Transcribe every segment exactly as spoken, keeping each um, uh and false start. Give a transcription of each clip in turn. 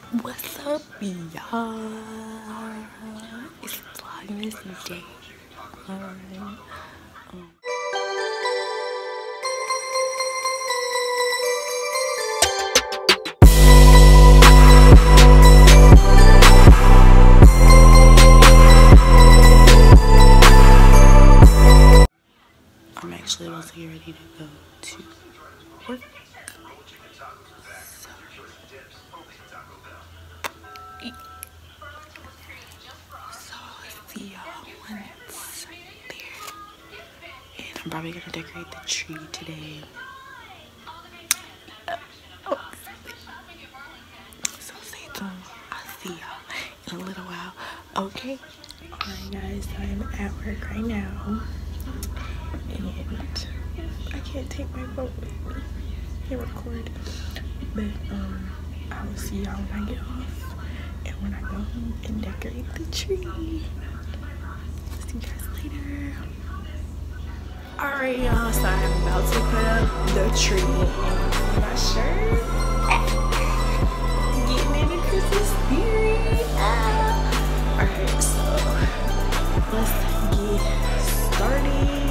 What's up, y'all? It's Vlogmas day one. Um, I'm actually about to get ready to go to work. So, see y'all when it's there. And I'm probably gonna decorate the tree today. Uh, oh. So stay tuned. I'll see y'all in a little while. Okay. Alright guys, I'm at work right now. And I can't take my phone with me. I can't record. But um I will see y'all when I get off. And when I go home and decorate the tree. See you guys later. Alright y'all, so I'm about to put up the tree and my shirt. Getting in the Christmas spirit. Ah. Alright, so let's get started.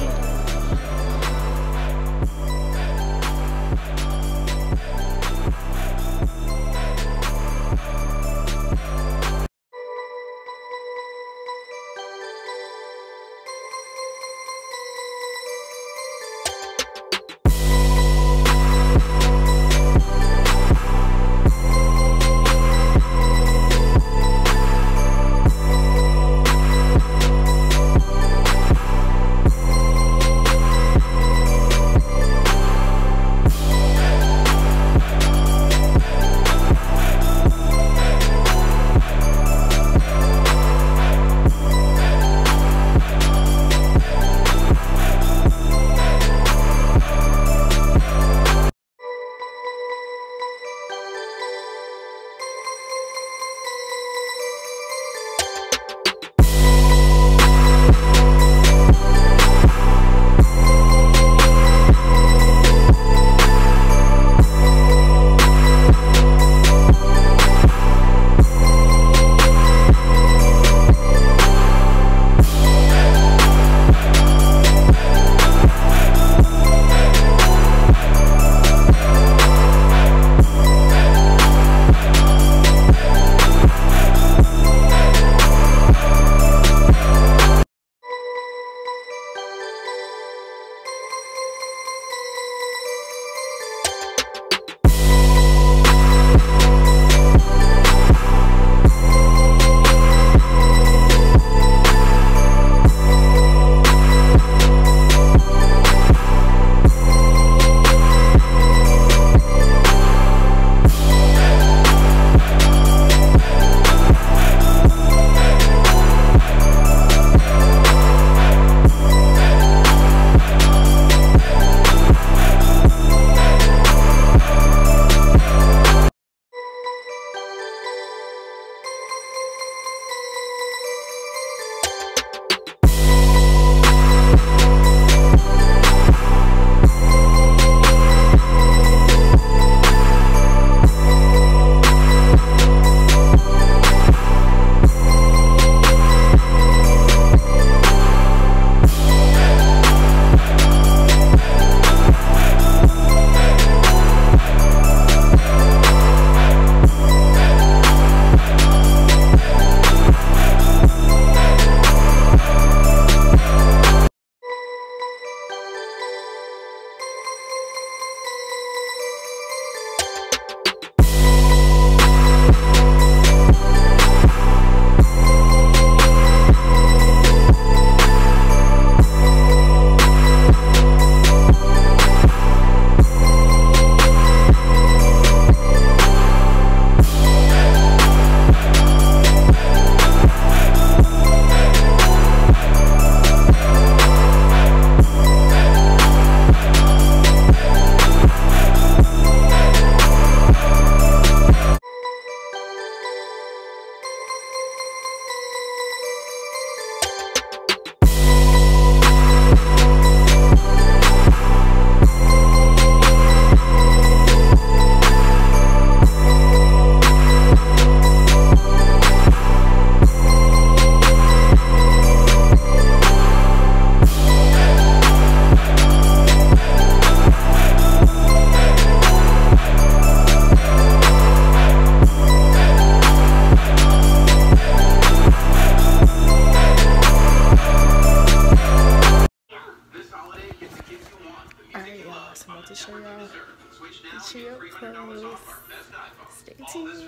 tuned.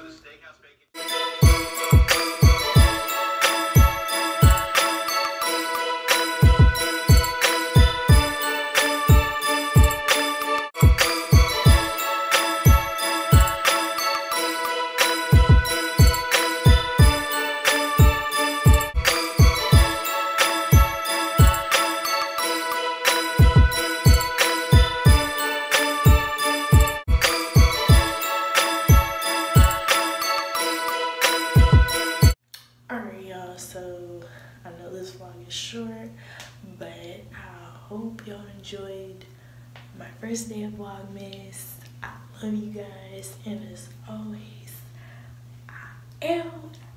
So I know this vlog is short, but I hope y'all enjoyed my first day of Vlogmas. I love you guys, and as always, I am